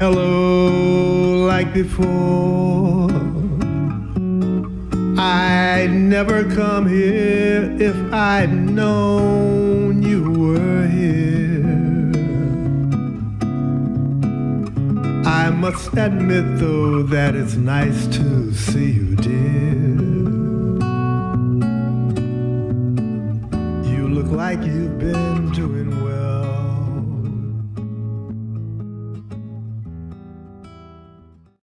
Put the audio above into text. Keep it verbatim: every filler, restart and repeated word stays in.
hello like before. I'd never come here if I'd known you were here. I must admit though that it's nice to see you, dear. You look like you've been doing well.